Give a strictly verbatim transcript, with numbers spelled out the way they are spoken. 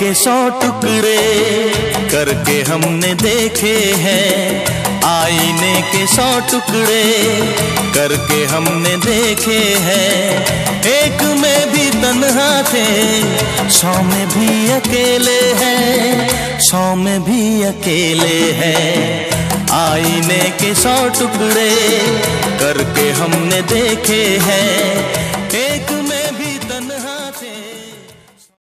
के सौ टुकड़े करके हमने देखे हैं, आईने के सौ टुकड़े करके हमने देखे हैं। एक में भी तन्हा थे, सौ में भी अकेले हैं, सौ में भी अकेले हैं। आईने के सौ टुकड़े करके हमने देखे हैं, एक